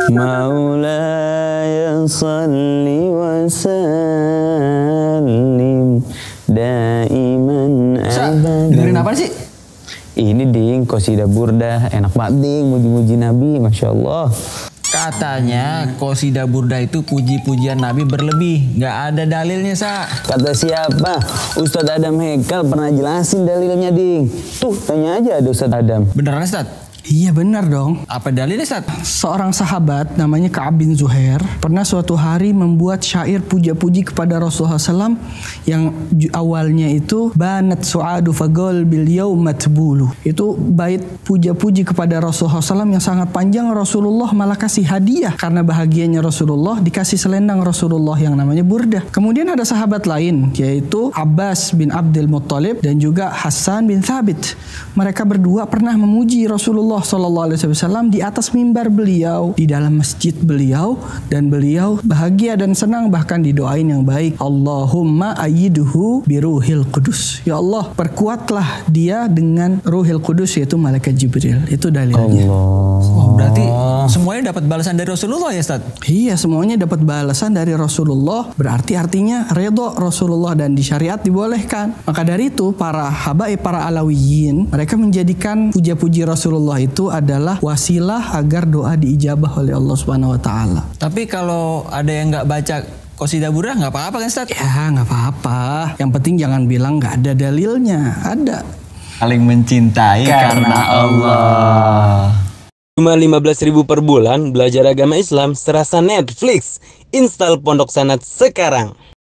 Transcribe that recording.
Maulaya salli wa sallim daiman abadan. Dengerin apa sih? Ini ding, qasidah burdah, enak banget ding, muji-muji Nabi, Masya Allah. Katanya qasidah burdah itu puji-pujian Nabi berlebih, nggak ada dalilnya, Sa. Kata siapa? Ustadz Adam Hekal pernah jelasin dalilnya ding. Tuh, tanya aja ada Ustadz Adam. Beneran, Ustadz? Iya benar dong. Apa dalilnya, Ustadz? Seorang sahabat namanya Ka'ab bin Zuhair pernah suatu hari membuat syair puja-puji kepada Rasulullah SAW yang awalnya itu banat su'adu fagol bil yaumat bulu. Itu bait puja-puji kepada Rasulullah SAW yang sangat panjang. Rasulullah malah kasih hadiah karena bahagianya Rasulullah, dikasih selendang Rasulullah yang namanya burdah. Kemudian ada sahabat lain yaitu Abbas bin Abdul Muttalib dan juga Hasan bin Thabit. Mereka berdua pernah memuji Rasulullah SAW di atas mimbar beliau, di dalam masjid beliau, dan beliau bahagia dan senang, bahkan didoain yang baik. Allahumma ayyiduhu biruhil qudus. Ya Allah, perkuatlah dia dengan ruhil qudus, yaitu malaikat Jibril. Itu dalilnya. Oh, berarti semuanya dapat balasan dari Rasulullah ya, Ustaz? Iya, semuanya dapat balasan dari Rasulullah. Berarti artinya redho Rasulullah dan di syariat dibolehkan. Maka dari itu para habaib, para alawiyin, mereka menjadikan puja-puji Rasulullah itu adalah wasilah agar doa diijabah oleh Allah Subhanahu wa taala. Tapi kalau ada yang nggak baca qasidah burdah nggak apa-apa kan, Ustaz? Ya, nggak apa-apa. Yang penting jangan bilang nggak ada dalilnya. Ada. Saling mencintai karena Allah. Cuma 15.000 per bulan, belajar agama Islam serasa Netflix. Install Pondok Sanad sekarang.